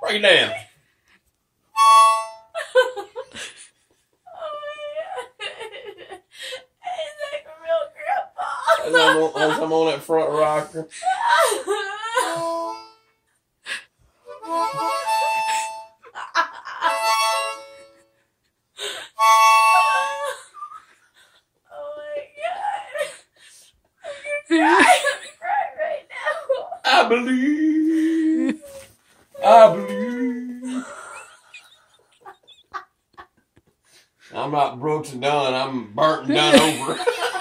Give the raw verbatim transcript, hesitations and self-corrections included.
Break it down. As I'm, on, as I'm on that front rocker. I believe. I believe. I'm not Brooks and Dunn. I'm burnt and done over.